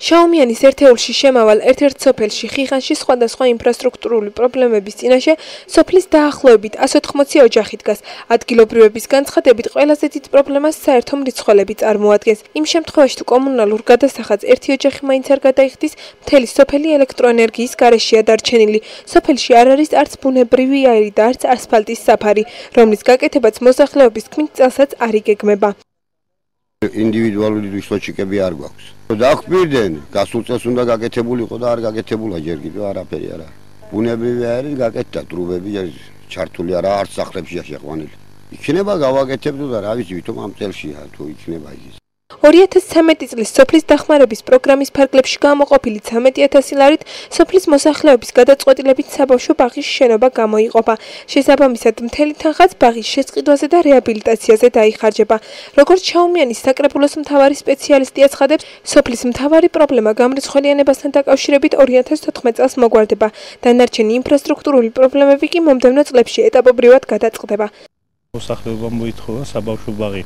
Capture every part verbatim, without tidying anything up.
შაუმიანის ერთეულში შემავალ ერთ-ერთ სოფელში ხიხანში სხვადასხვა ინფრასტრუქტურული პრობლემების წინაშე სოფლის დაახლოებით ას ოთხმოცი ოჯახი დგას. ადგილობრივების განცხადებით ყველაზე დიდ პრობლემას საერთო მრიცხველები წარმოადგენს. იმ შემთხვევაში თუ კომუნალურ გადასახადს ერთი ოჯახი მაინც არ გადაიხდის, მთელი სოფელი ელექტროენერგიის გარეშეა დარჩენილი. სოფელში არ არის არც ბუნებრივი აირი და არც ასფალტის საფარი, რომლის გაკეთებაც მოსახლეობის თქმით წელსაც არ იგეგმება. ინდივიდუალური დუშლოჩიკები არ გვაქვს. დაგვირდნენ, გასულ წელს უნდა გაკეთებულიყო და არ გაკეთებულა ჯერ კიდევ არაფერი არა. ბუნებრივი აირი გაკეთდა, ტრუბები ჩართული არა არც სახლებში შეყვანილი. იქნება გავაკეთებდო და რა ვიცი, ვითომ ამ წელშია თუ იქნება ის. ორი ათას ცამეტი წლის სოფლის დახმარების პროგრამის ფარგლებში გამოყოფილი ცამეტი ათასი ლარით სოფლის მოსახლეობის გადაწყვეტილებით საბავშვო ბაღის შენობა გამოიყოფა. შესაბამისად, მთელი თანხაც ბაღის შესყიდვაზე და რეაბილიტაციაზე დაიხარჯება. როგორც შაუმიანის საკრებულოს მთავარი სპეციალისტი აცხადებს, სოფლის მთავარი პრობლემა გამრიცხველიანებასთან დაკავშირებით ორი ათას თოთხმეტ წელს მოგვარდება. დანარჩენი ინფრასტრუქტურული პრობლემები კი მომდევნო წლებში ეტაპობრივად გადაწყდება. მოსახლეობამ მოითხოვა საბავშვო ბაღი.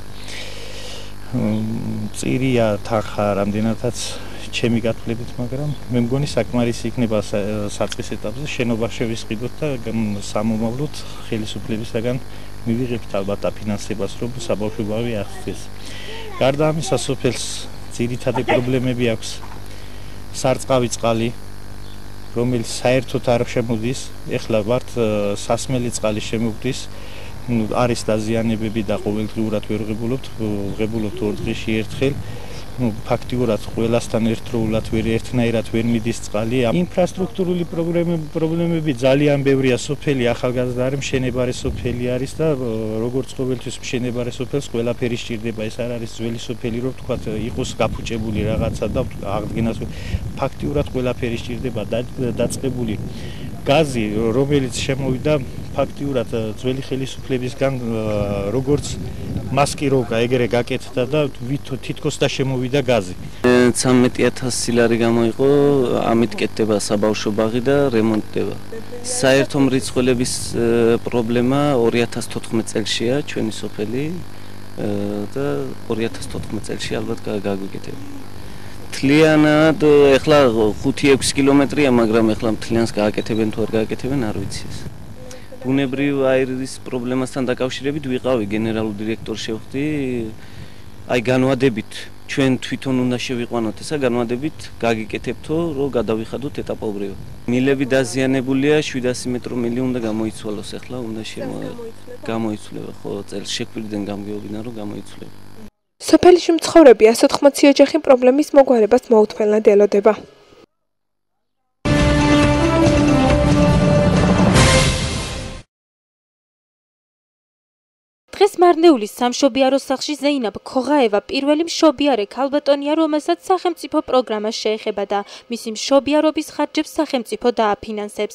წირია თანხა რამდენადაც ჩემი გათვლებით, მაგრამ მე მგონი საკმარისი იქნება საწყის ეტაპზე შენობა შევისყიდოთ და სამომავლოდ ხელისუფლებისაგან მივიღებთ ალბათ დაფინანსებას, რომ საბავშვო ბაღი აღწევს. გარდა ამისა, სოფელს ძირითადი პრობლემები აქვს სარწყავი წყალი, რომელიც საერთოდ არ შემოდის. ეხლა ვართ სასმელი წყალი შემოგვდის. არის დაზიანებები და ყოველდღიურად ვერ ვღებულობთ, ვღებულობთ ორ დღეში ერთხელ. ფაქტიურად ყველასთან ერთდროულად ვერ ერთნაირად ვერ მიდის წყალი. ინფრასტრუქტურული პრობლემები ძალიან ბევრია. სოფელი ახალგაზრდა არის, მშენებარე სოფელი არის და როგორც ყოველთვის მშენებარე სოფელს ყველაფერი სჭირდება. ეს არ არის ძველი სოფელი, რომ თქვათ იყოს გაფუჭებული რაღაცა და აღდგენას. ფაქტიურად ყველაფერი სჭირდება დაწყებული. გაზი, რომელიც შემოვიდა ფაქტიურად ძველი ხელისუფლებისგან, როგორც მასკიროვკა ეგრე გაკეთდა და თითქოს და შემოვიდა გაზი. ცამეტი ათასი ლარი გამოიყო, ამით კეთდება საბავშვო ბაღი და რემონტდება. საერთო მრიცხველების პრობლემა ორი ათას თოთხმეტ წელშია ჩვენი სოფელი და ორი ათას თოთხმეტ წელში ალბათ გაგვიკეთება. მთლიანად ეხლა ხუთი ექვსი კილომეტრია, მაგრამ ეხლა მთლიანს გააკეთებენ თუ არ გააკეთებენ არ ვიცი ეს. ბუნებრივ აირის პრობლემასთან დაკავშირებით ვიყავი გენერალურ დირექტორს შევხვდი, აი განვადებით ჩვენ თვითონ უნდა შევიყვანოთ ესა, განვადებით გაგიკეთებთო, რომ გადავიხადოთ ეტაპობრივად. მილები დაზიანებულია, შვიდასი მეტრო მილი უნდა გამოიცვალოს, ეხლა უნდა გამოიცვლება, ხო, წელს შეგვიძლია გამგეობინა, რომ გამოიცვლება. სოფელში მცხოვრები ას ოთხმოცი ოჯახი პრობლემის მოგვარებას მოუთმელნად ელოდება. დღეს მარნეულის სამშობიარო სახლში ზეინაბ ქოღაევა პირველი მშობიარე ქალბატონია, რომელსაც სახელმწიფო პროგრამა შეეხება და მისი მშობიარობის ხარჯებს სახელმწიფო დააფინანსებს.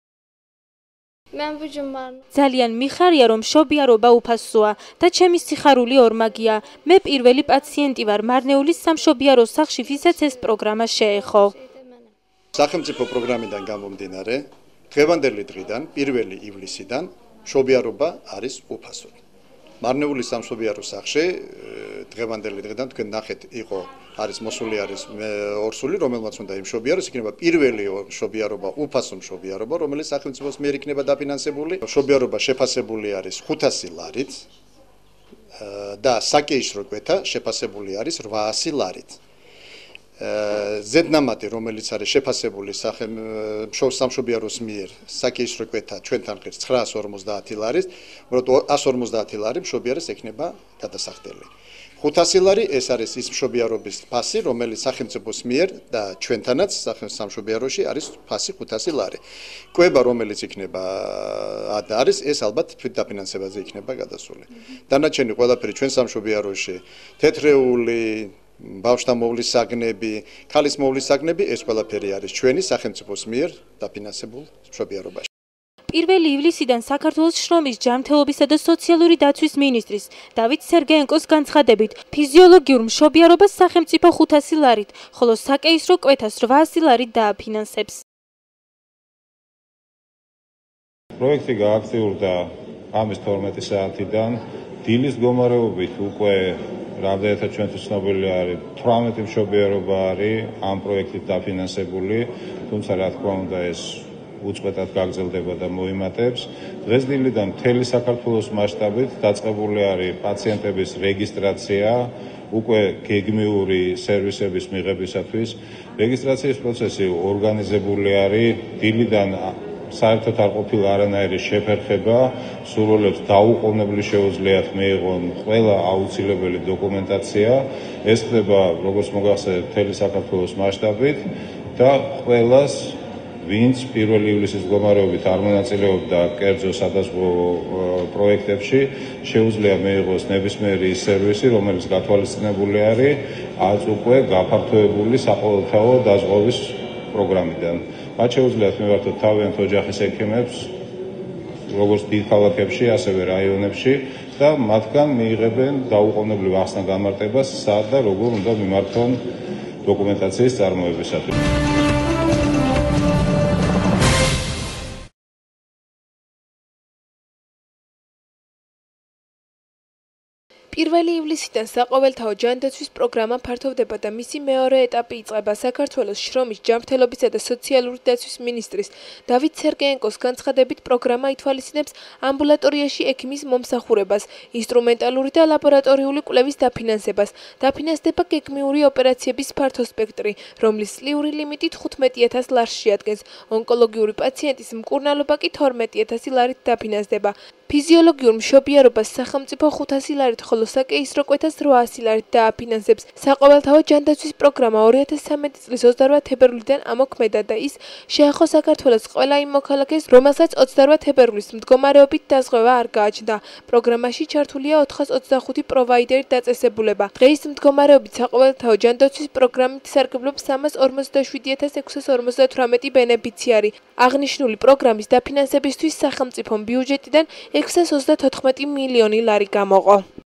ძალიან მიხარია, რომ მშობიარობა უფასოა და ჩემი სიხარული ორმაგია. მე პირველი პაციენტი ვარ მარნეულის სამშობიარო სახლში, ვისაც ეს პროგრამა შეეხო. სახელმწიფო პროგრამიდან გამომდინარე, დღევანდელი დღიდან, პირველი ივლისიდან მშობიარობა არის უფასოდ. მარნეულის სამშობიარო სახლში დღევანდელი დღიდან თქვენ ნახეთ იყო არის მოსული არის ორსული, რომელმაც უნდა იმშობიაროს, იქნება პირველი მშობიარობა, უფასო მშობიარობა, რომელიც სახელმწიფოს მიერ იქნება დაფინანსებული. მშობიარობა შეფასებული არის ხუთასი ლარით და საკეისრო კვეთა შეფასებული არის რვაასი ლარით. ზედნამატი, რომელიც არის შეფასებული სამშობიაროს მიერ საკეისრო კვეთა ჩვენთან ღირს ცხრაას ორმოცდაათი ლარით, უბრალოდ ას ორმოცდაათი ლარი მშობიარეს ექნება გადასახდელი. ხუთასი ლარი ეს არის ის მშობიარობის ფასი, რომელიც სახელმწიფოს მიერ და ჩვენთანაც სამშობიაროში არის ფასი ხუთასი ლარი. კვება, რომელიც იქნება და არის, ეს ალბათ თვითდაფინანსებაზე იქნება გადასული. დანარჩენი ყველაფერი ჩვენ სამშობიაროში თეთრეული ბავშვთა მოვლის საგნები, ქალის მოვლის საგნები, ეს ყველაფერი არის ჩვენი სახელმწიფოს მიერ დაფინანსებულ მშობიარობაში. პირველი ივლისიდან საქართველოს შრომის, ჯანმრთელობისა და სოციალური დაცვის მინისტრის დავით სერგეენკოს განცხადებით, ფიზიოლოგიურ მშობიარობას სახელმწიფო ხუთასი ლარით, ხოლო საკეისრო კვეთას რვაასი ლარით დააფინანსებს. პროექტი გააქტიურდა ღამის თორმეტი საათიდან, დილის მდგომარეობით უკვე რამდენადაც ჩვენთვის ცნობილი არის, თვრამეტი მშობიარობა არის ამ პროექტით დაფინანსებული, თუმცა რა თქმა უნდა ეს უწყვეტად გაგრძელდება და მოიმატებს. დღესდღეობიდან მთელი საქართველოს მასშტაბით დაწყებული არის პაციენტების რეგისტრაცია უკვე გეგმიური სერვისების მიღებისათვის. რეგისტრაციის პროცესი ორგანიზებული არის დილიდან საერთოდ არ ყოფილა არანაირი შეფერხება, სურვილებს დაუყოვნებლივ შეუძლიათ მიიღონ ყველა აუცილებელი დოკუმენტაცია. ეს ხდება, როგორც მოგახსენებთ, მთელი საქართველოს მასშტაბით და ყველას, ვინც პირველი ივლისის მდგომარეობით არ მონაწილეობდა კერძო სადაზღვო პროექტებში, შეუძლია მიიღოს ნებისმიერი ის სერვისი, რომელიც გათვალისწინებული არის აწ უკვე გაფართოებული საყოველთაო დაზღვევის პროგრამიდან. მათ შეუძლიათ მივართოთ თავიანთ ოჯახის ექიმებს, როგორც დიდ ქალაქებში, ასევე რაიონებში და მათგან მიიღებენ დაუყოვნებლივ ახსნა გამარტებას, სად და როგორ უნდა მიმართონ დოკუმენტაციის წარმოებისათვის. პირველი ივლისიდან საყოველთაო ჯანდაცვის პროგრამა ფართოვდება და მისი მეორე ეტაპი იწყება საქართველოს შრომის, ჯანმრთელობისა და სოციალური დაცვის მინისტრის დავით სერგეენკოს განცხადებით. პროგრამა ითვალისწინებს ამბულატორიაში ექიმის მომსახურებას, ინსტრუმენტალური და ლაბორატორიული კვლევის დაფინანსებას. დაფინანსდება გეგმიური ოპერაციების ფართო სპექტრი, რომლის წლიური ლიმიტი თხუთმეტი ათას ლარს შეადგენს. ონკოლოგიური პაციენტის მკურნალობა კი თორმეტი ათასი ლარით დაფინანსდება. ფიზიოლოგიურ მშობიარობას სახელმწიფო ხუთასი ლარით, ხოლო საკეისრო კვეთას რვაასი ლარით დააფინანსებს. საყოველთაო ჯანდაცვის პროგრამა ორი ათას ცხრამეტი წლის ოცდარვა თებერვლიდან ამოქმედა და ის შეეხო საქართველოს ყველა იმ მოქალაქეს, რომელსაც ოცდარვა თებერვლის მდგომარეობით დაზღვევა არ გააჩნდა. პროგრამაში ჩართულია ოთხას ოცდახუთი პროვაიდერი დაწესებულება. დღეის მდგომარეობით საყოველთაო ჯანდაცვის პროგრამით სარგებლობს სამას ორმოცდაშვიდი ათას ექვსას ორმოცდათვრამეტი ბენეფიციარი. აღნიშნული პროგრამის დაფინანსებისთვის სახელმწიფომ ბიუჯეტიდან ექვსას ოცდათოთხმეტი მილიონი ლარი გამოყო.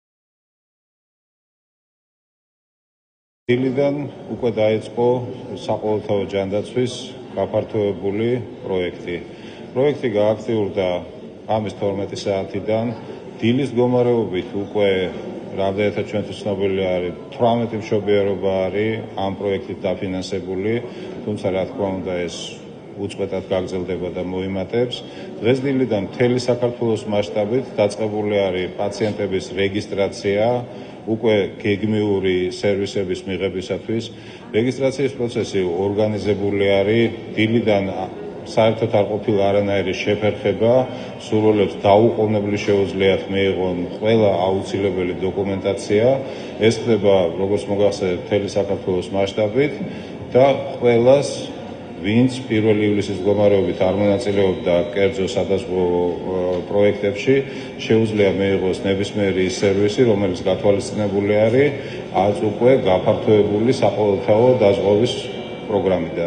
დილიდან უკვე დაიწყო საყოველთაო ჯანდაცვის გაფართოებული პროექტი. პროექტი გააქტიურდა ღამის თორმეტი საათიდან. დილის მდგომარეობით უკვე რამდენადაც ჩვენთვის ცნობილი არის, თვრამეტი მშობიარობა არის ამ პროექტით დაფინანსებული, თუმცა რა თქმა უნდა ეს უწყვეტად გაგრძელდება და მოიმატებს. დღესდღეობიდან მთელი საქართველოს მასშტაბით დაწყებული არის პაციენტების რეგისტრაცია უკვე გეგმიური სერვისების მიღებისათვის. რეგისტრაციის პროცესი ორგანიზებული არის დილიდან საერთოდ არ ყოფილა არანაირი შეფერხება, სურვილებს დაუყოვნებლივ შეუძლიათ მიიღონ ყველა აუცილებელი დოკუმენტაცია. ეს ხდება, როგორც მოგახსენებთ, მთელი საქართველოს მასშტაბით და ყველას, ვინც პირველი ივლისის მდგომარეობით არ მონაწილეობდა კერძო სადაზღვო პროექტებში, შეუძლია მიიღოს ნებისმიერი ის სერვისი, რომელიც გათვალისწინებული არის აწ უკვე გაფართოებული საყოველთაო დაზღვევის პროგრამიდან.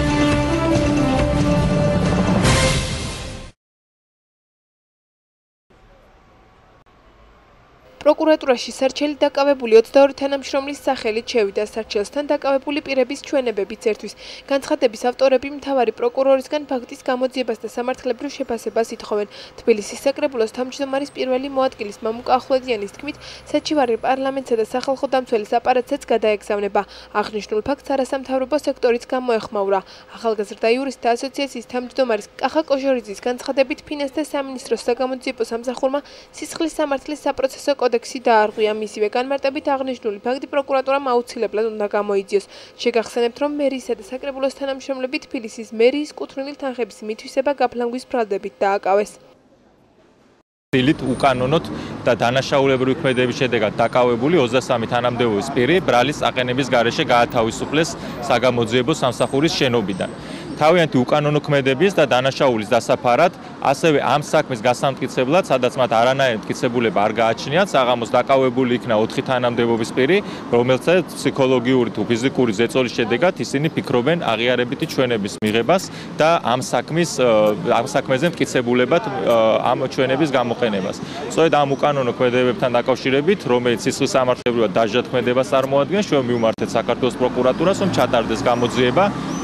პროკურატურაში სარჩელი დაკავებული ოცდაორი თანამშრომლის სახელით შევიდა. სარჩელსთან დაკავებული პირების ჩვენებებიც ერთვის. განცხადების ავტორები მთავარი პროკურორისგან ფაქტის გამოძიებას და სამართლებრივ შეფასებას ითხოვენ. თბილისის საკრებულოს თავმჯდომარის პირველი მოადგილის მამუკა ახვლედიანის თქმით, საჩივარი პარლამენტსა და სახალხო დამცველის აპარატსაც გადაეგზავნება. აღნიშნულ ფაქტს არასამთავრობო სექტორიც გამოეხმაურა. ახალგაზრდა იურისტთა ასოციაციის თავმჯდომარის კახა კოჟორიძის განცხადებით, ფინანს და სამინისტროს საგამოძიებო სამსახურმა სისხლის სამართლის საპროცესო კოდექსი დაარღვია. მისივე განმარტებით აღნიშნული ფაქტი პროკურატურამ აუცილებლად უნდა გამოიძიოს. შეგახსენებთ, რომ მერიისა და საკრებულოს თანამშრომლები თბილისის მერიის კუთვნილი თანხების მითვისება გაფლანგვის ბრალდებით დააკავეს. დილით უკანონოდ და დანაშაულებრივი ქმედების შედეგად დაკავებული ოცდასამი თანამდებობის პირი ბრალის აყენების გარეშე გაათავისუფლეს საგამოძიებო სამსახურის შენობიდან. თავიანთი უკანონო ქმედების და დანაშაულის დასაფარად, ასევე ამ საქმის გასამტკიცებლად, სადაც მათ არანაირი მტკიცებულება არ გააჩნიათ, საღამოს დაკავებული იქნა ოთხი თანამდებობის პირი, რომელსაც ფსიქოლოგიური თუ ფიზიკური ზეწოლის შედეგად ისინი ფიქრობენ აღიარებითი ჩვენების მიღებას და ამ საქმის ამ საქმეზე მტკიცებულებად ამ ჩვენების გამოყენებას. სწორედ ამ უკანონო ქმედებებთან დაკავშირებით, რომელიც სისხლის სამართლებრივად დაჟად ქმედებას წარმოადგენს, ჩვენ მივმართეთ საქართველოს პროკურატურას, რომ ჩატარდეს გამოძიება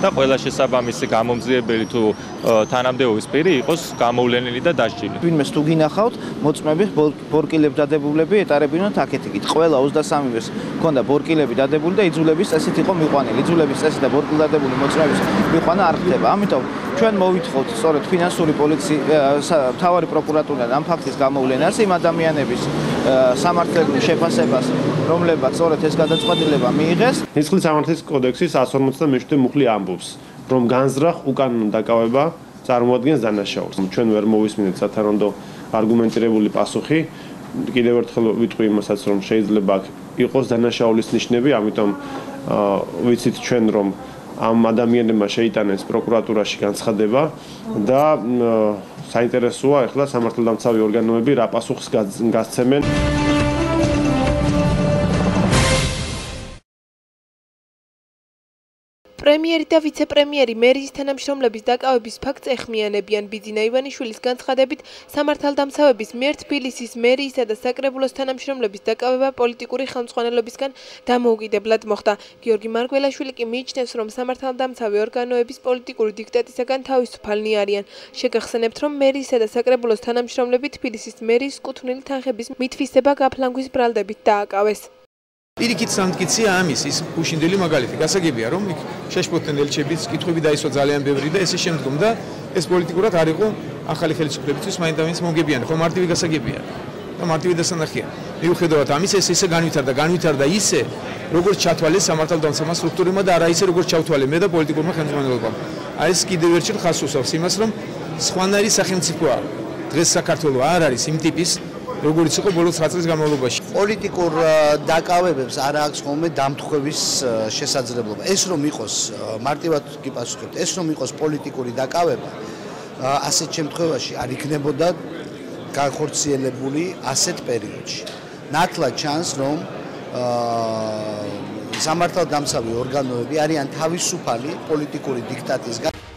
და ყველა შესაბამისი გამომძიებელი თუ თანამდებობის პირი იყოს გამოვლენილი და დასჯილი. ვინმეს თუ გინახავთ, მოწმები ბორკილები დადებულები ეტარებინოთ აქეთ იქით. ყველა ოცდასამივეს ჰქონდა ბორკილები დადებული და იძულების წესით იყო მიყვანილი. იძულების წესით და ბორკილ დადებული მოწმების მიყვანა არ ხდება. ამიტომ ჩვენ მოვითხოვთ სწორედ ფინანსური პოლიციის მთავარი პროკურატურიდან ამ ფაქტის გამოვლენას იმ ადამიანების სამართლებრივ შეფასებას, რომლებაც სწორედ ეს გადაწყვეტილება მიიღეს. Ნისხლის სამართლის კოდექსის εκατს ორმოცდამეშვიდე მუხლი ამბობს, რომ განზრახ უკანონო დაკავება წარმოადგენს დანაშაულს. ჩვენ ვერ მოვისმინეთ სათანადო არგუმენტირებული პასუხი. კიდევ ერთხელ ვიტყვი იმასაც, რომ შეიძლება იყოს დანაშაულის ნიშნები, ამიტომ ვიცით ჩვენ, რომ ამ ადამიანებმა შეიტანეს პროკურატურაში განცხადება და საინტერესოა ახლა სამართალდამცავი ორგანოები რა პასუხს გასცემენ. პრემიერი და ვიცე-პრემიერი მერიის თანამშრომლების დაკავების ფაქტს ეხმიანებიან. ბიძინა ივანიშვილის განცხადებით, სამართალდამცავების მიერ თბილისის მერიისა და საკრებულოს თანამშრომლების დაკავება პოლიტიკური ხელმძღვანელობისგან დამოუკიდებლად მოხდა. გიორგი მარგველაშვილი კი მიიჩნევს, რომ სამართალდამცავი ორგანოების პოლიტიკური დიქტატისაგან თავისუფალნი არიან. შეგახსენებთ, რომ მერიისა და საკრებულოს თანამშრომლები თბილისის მერიის კუთვნილი თანხების მითვისება გაფლანგვის ბრალდებით დააკავეს. Პირიქით სამტკიცია ამის ის უშინდელი მაგალითი. გასაგებია, რომ იქ შეშფოთდნენ ელჩების კითხვები დაისვა ძალიან ბევრი და ესე შემდგომ და ეს პოლიტიკურად არ იყო ახალი ხელისუფლებისთვის მაინც-მაინც მომგებიანი. ხო მარტივი გასაგებია და მარტივი დასანახია. მიუხედავად ამისა, ეს ისე განვითარდა, განვითარდა ისე, როგორც ჩათვალეს სამართალდამცავმა სტრუქტურებმა და არა ისე, როგორც ჩავთვალე მე და პოლიტიკურმა ხელმძღვანელობამ. აი ეს კიდევ ერთხელ ხაზს უსვამს იმას, რომ სხვანაირი სახელმწიფოა. დღეს საქართველოს არ არის იმ ტიპის როგორც იყო ბოლო ცხრა წლის განმავლობაში. პოლიტიკურ დაკავებებს არ აქვს ხოლმე დამთხვევის შესაძლებლობა. ეს რომ იყოს მარტივად გიპასუხებთ, ეს რომ იყოს პოლიტიკური დაკავება, ასეთ შემთხვევაში არ იქნებოდა განხორციელებული ასეთ პერიოდში. ნათლად ჩანს, რომ სამართალდამცავი ორგანოები არიან თავისუფალი პოლიტიკური დიქტატისგან